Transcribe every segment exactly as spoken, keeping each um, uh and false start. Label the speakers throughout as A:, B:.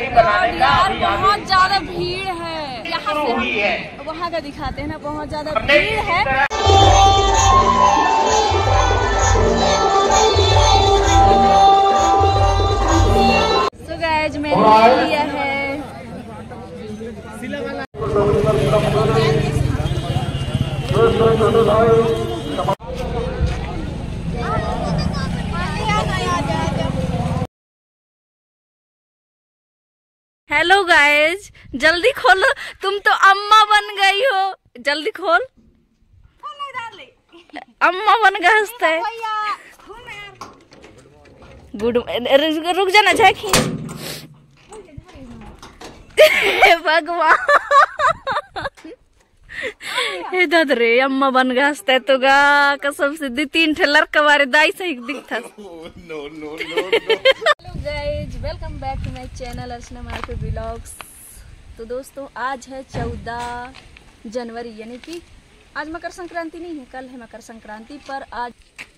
A: नहीं बनाने का
B: बहुत ज्यादा भीड़ है यहाँ से, वहाँ का दिखाते हैं ना, बहुत ज्यादा भीड़ है। सो गाइस मैंने ले लिया है हेलो गाइज, जल्दी खोलो, तुम तो अम्मा बन गई हो, जल्दी खोल। अम्मा बन गए हंसते। गुड, रुक जाना झाकी। भगवान हे दादरे, अम्मा बन गए हंसते तो गा कसम से दी तीन ठेलर कवारे दाई से दिखता। No no no hello guys, welcome back to my channel Archana market vlogs. तो दोस्तों आज है चौदह जनवरी, यानी कि आज मकर संक्रांति नहीं है, कल है मकर संक्रांति। पर आज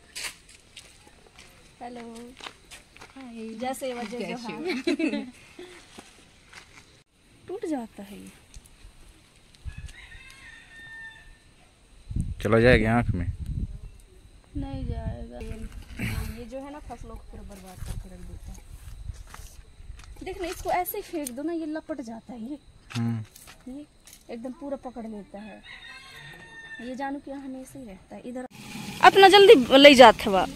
B: हेलो जैसे वजह जो टूट जाता है,
C: चला जाएगा आँख में,
B: नहीं जाएगा। ये जो है ना फसलों को पूरा बर्बाद करके रख देता है। देख ना, इसको ऐसे ही फेंक दो ना, ये लपट जाता है। ये ये एकदम पूरा पकड़ लेता है। ये जानू कि हमेशा ही रहता है इधर। अपना जल्दी ले जाते हुआ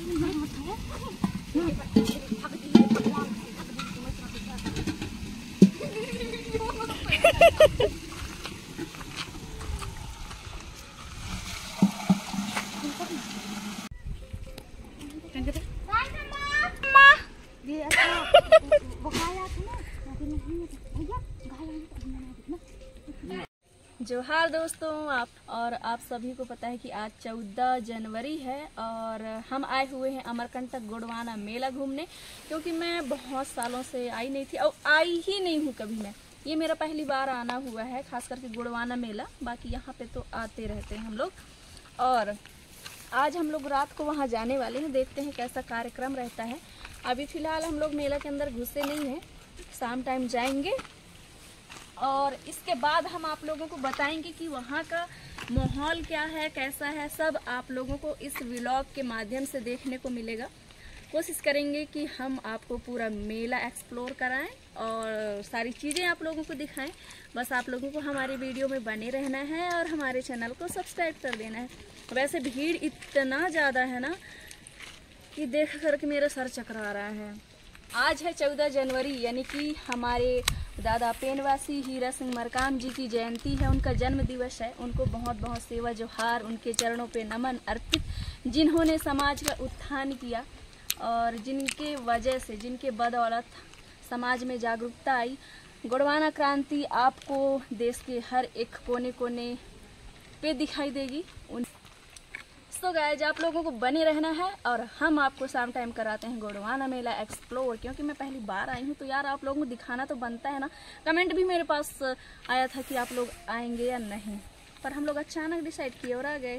B: जोहार दोस्तों, आप और आप सभी को पता है कि आज चौदह जनवरी है और हम आए हुए हैं अमरकंटक गोंडवाना मेला घूमने, क्योंकि मैं बहुत सालों से आई नहीं थी और आई ही नहीं हूँ कभी मैं। ये मेरा पहली बार आना हुआ है, खास करके गोंडवाना मेला। बाकी यहाँ पे तो आते रहते हैं हम लोग। और आज हम लोग रात को वहाँ जाने वाले हैं, देखते हैं कैसा कार्यक्रम रहता है। अभी फिलहाल हम लोग मेला के अंदर घुसे नहीं हैं, शाम टाइम जाएंगे और इसके बाद हम आप लोगों को बताएंगे कि वहाँ का माहौल क्या है, कैसा है, सब आप लोगों को इस व्लॉग के माध्यम से देखने को मिलेगा। कोशिश करेंगे कि हम आपको पूरा मेला एक्सप्लोर कराएं और सारी चीज़ें आप लोगों को दिखाएं। बस आप लोगों को हमारी वीडियो में बने रहना है और हमारे चैनल को सब्सक्राइब कर देना है। वैसे भीड़ इतना ज़्यादा है ना कि देख करके मेरा सर चकरा रहा है। आज है चौदह जनवरी, यानी कि हमारे दादा पेनवासी हीरा सिंह मरकाम जी की जयंती है, उनका जन्म दिवस है। उनको बहुत बहुत सेवा जोहार, उनके चरणों पे नमन अर्पित, जिन्होंने समाज का उत्थान किया और जिनके वजह से, जिनके बदौलत समाज में जागरूकता आई। गोंडवाना क्रांति आपको देश के हर एक कोने कोने पे दिखाई देगी। उन तो गाइस, आप लोगों को बने रहना है और हम आपको शाम टाइम कराते हैं गोंडवाना मेला एक्सप्लोर, क्योंकि मैं पहली बार आई हूँ तो यार आप लोगों को दिखाना तो बनता है ना। कमेंट भी मेरे पास आया था कि आप लोग आएंगे या नहीं, पर हम लोग अचानक डिसाइड किए और आ गए।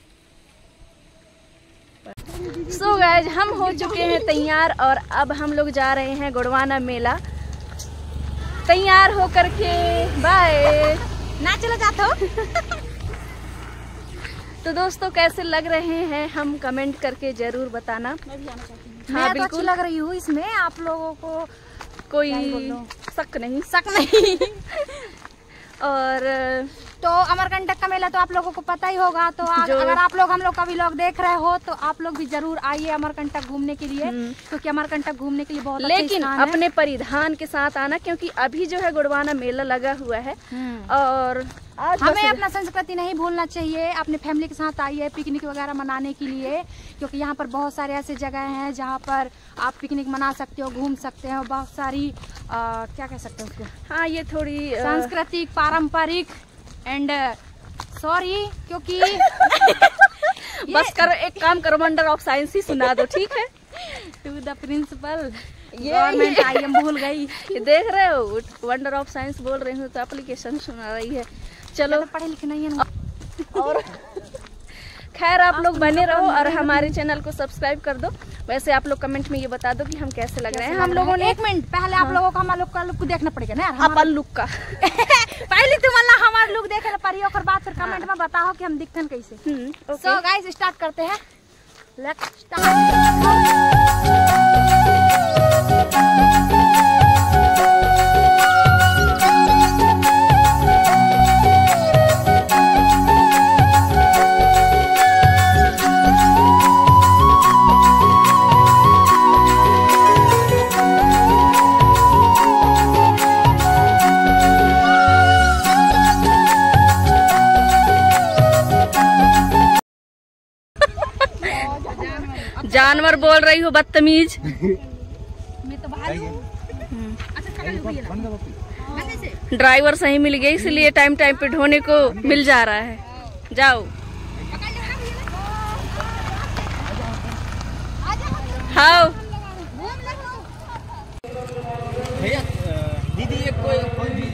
B: सो गाइस, हम हो चुके हैं तैयार और अब हम लोग जा रहे हैं गोंडवाना मेला। तैयार होकर के बाय ना चला जाता हो। तो दोस्तों कैसे लग रहे हैं हम कमेंट करके जरूर बताना। मैं भी आना चाहती हूँ। हाँ, बिल्कुल अच्छी लग रही हूँ इसमें, आप लोगों को कोई शक नहीं शक नहीं और तो अमरकंटक का मेला तो आप लोगों को पता ही होगा। तो अगर आप लोग हम लोग का व्लॉग देख रहे हो तो आप लोग भी जरूर आइए अमरकंटक घूमने के लिए, क्योंकि अमरकंटक घूमने के लिए बहुत लेकिन अपने परिधान के साथ आना, क्योंकि अभी जो है गोंडवाना मेला लगा हुआ है और आज हमें अपना संस्कृति नहीं भूलना चाहिए। अपने फैमिली के साथ आइए पिकनिक वगैरह मनाने के लिए, क्योंकि यहाँ पर बहुत सारे ऐसे जगह हैं जहाँ पर आप पिकनिक मना सकते हो, घूम सकते हो। बहुत सारी आ, क्या कह सकते हो उसको, हाँ ये थोड़ी सांस्कृतिक पारंपरिक एंड सॉरी क्योंकि बस करो, एक काम करो, वंडर ऑफ साइंस ही सुना दो, ठीक है। To the principal government I am भूल गई। देख रहे हो, वंडर ऑफ साइंस बोल रही हूँ तो एप्लीकेशन सुना रही है। चलो पढ़े लिखे नहीं है और खैर आप लोग बने रहो और हमारे चैनल को सब्सक्राइब कर दो। वैसे आप लोग कमेंट में ये बता दो कि हम कैसे लग रहे हैं। हम लोगों ने
A: एक मिनट पहले आप लोगों को हमारे लोग का लुक देखना पड़ेगा ना,
B: अपन लुक का
A: पहले तुम अल्लाह हमारा लुक देखे पड़ी और बाद फिर कमेंट में बताओ कि हम दिखते कैसे। सो गाइस स्टार्ट करते हैं, लेट्स स्टार्ट।
B: जानवर बोल रही हो बदतमीज।
A: मैं तो भालू।
B: ड्राइवर सही मिल गया इसलिए टाइम टाइम पे ढोने को मिल जा रहा है। जाओ हाँ
C: दीदी एक कोई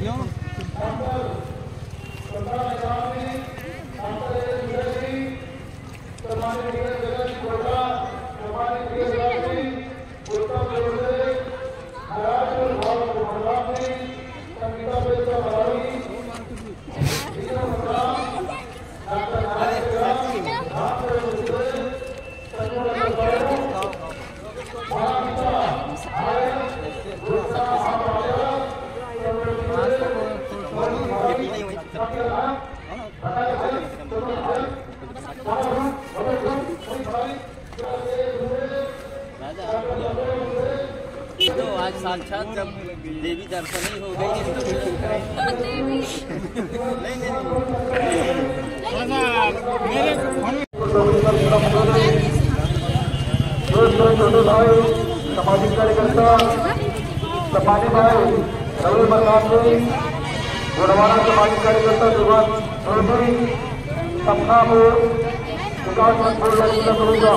C: तो आज साक्षात जब देवी दर्शन ही हो गई
D: सामाजिक कार्यकर्ता सपानी भाई रवि प्रताप सिंह, गोरवाना सामाजिक कार्यकर्ता दिवस चौधरी, सपनापुर विकास मंत्री करूंगा।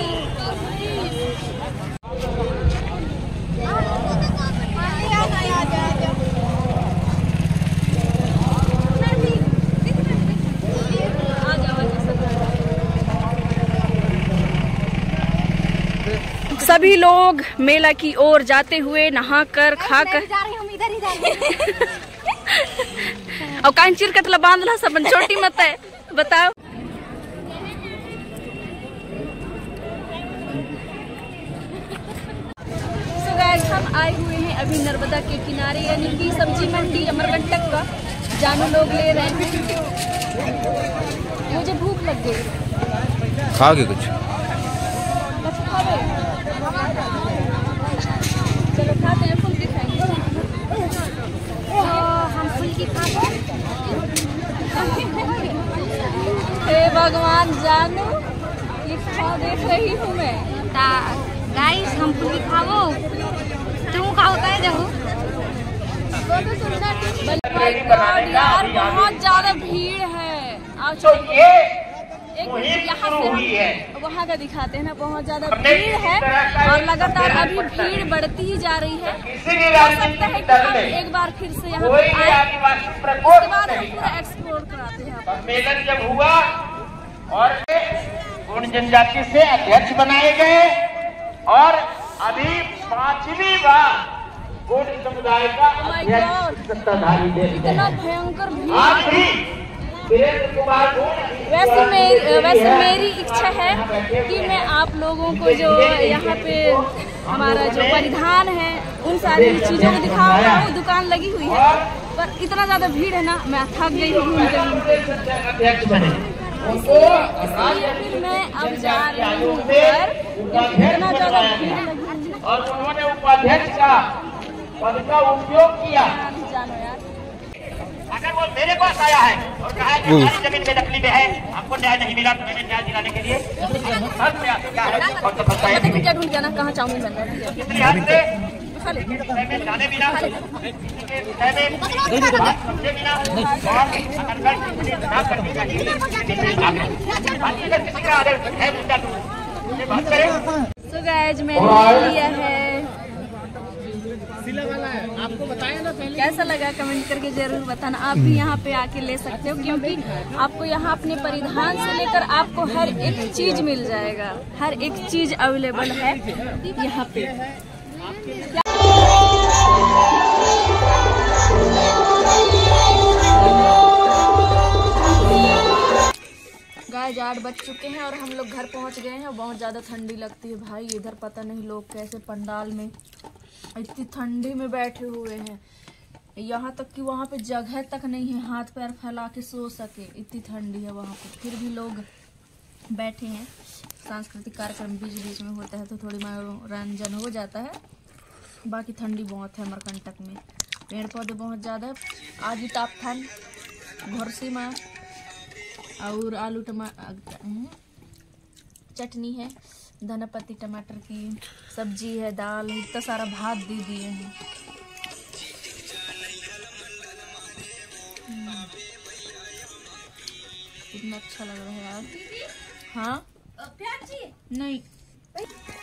B: सभी लोग मेला की ओर जाते हुए नहाकर खाकर
A: जा रही हूं, इधर ही जा रही हूं।
B: और कांचीर कतला बांधला सब छोटी मत है, बताओ। so guys, हम आए हुए हैं अभी नर्मदा के किनारे यानी कि सब्जी मंडी अमरकंटक का। जानू लोग ले रहे हैं, मुझे भूख लग गई।
C: खाओगे कुछ?
B: चलो खाते हैं, फुल्की खाएंगे।
A: हम फुल्की खाते।
B: हे भगवान जानू, ये क्या देख रही हूँ मैं।
A: गाइस हम फुल्की खाओ, तुम खाओ कहे जाओ।
B: यार बहुत ज्यादा भीड़ है। आज एक यहाँ से वहाँ का दिखाते हैं ना, बहुत ज्यादा भीड़ है और लगातार अभी भीड़ बढ़ती ही जा रही है। हो सकता है कि हम एक बार फिर से यहाँ पे आए, उसके बाद हम पूरा एक्सप्लोर कराते हैं।
D: सम्मेलन जब हुआ और गुण जनजाति से अध्यक्ष बनाए गए और अभी पांचवी बार गुण समुदाय का अध्यक्ष सत्ताधारी दे
B: इतना भयंकर भीड़।
D: आज भी
B: वैसे मेरी वैसे मेरी इच्छा है कि मैं आप लोगों को जो यहाँ पे हमारा जो परिधान है उन सारी चीजों को दिखाऊंगा। वो दुकान लगी हुई है पर इतना ज्यादा भीड़ है ना, मैं थक गई हूँ। इसलिए फिर मैं अब जा रही हूँ घर, इतना ज्यादा भीड़ लगी है।
D: और उन्होंने उपाध्यक्ष का पद का उपयोग किया।
B: जानो यार,
D: अगर वो मेरे पास आया है और कहा है कि हमारी जमीन बेदखली में है, हमको न्याय नहीं मिला, तो मैंने न्याय दिलाने के लिए हर प्रयास किया है और सफलता है।
B: क्या ढूंढ गया ना, कहाँ चाउमीन बन रहा है।
D: इस लिहाज से में जाने बिना समझे बिना और करनी चाहिए। किसी का आदर है मुद्दा तो बात करें।
B: सो गाइस मैंने लिया है,
C: सिला वाला है, आपको बताएं
B: कैसा लगा कमेंट करके जरूर बताना। आप भी यहाँ पे आके ले सकते हो, क्योंकि आपको यहाँ अपने परिधान से लेकर आपको हर एक चीज मिल जाएगा। हर एक चीज अवेलेबल है यहाँ पे। गाइस आठ बज चुके हैं और हम लोग घर पहुंच गए हैं। बहुत ज़्यादा ठंडी लगती है भाई इधर, पता नहीं लोग कैसे पंडाल में इतनी ठंडी में बैठे हुए हैं। यहाँ तक कि वहाँ पे जगह तक नहीं है हाथ पैर फैला के सो सके, इतनी ठंडी है वहाँ पे, फिर भी लोग बैठे हैं। सांस्कृतिक कार्यक्रम बीच बीच में होता है तो थोड़ी मनोरंजन हो जाता है। बाकी ठंडी बहुत है अमरकंटक में, पेड़ पौधे बहुत ज़्यादा है। आज ही तापठान घोरसी में और आलू टमाटर चटनी है, धना पत्ती टमाटर की सब्जी है, दाल है, इतना सारा भात दे दिए हैं। कितना अच्छा लग रहा है यार। हाँ नहीं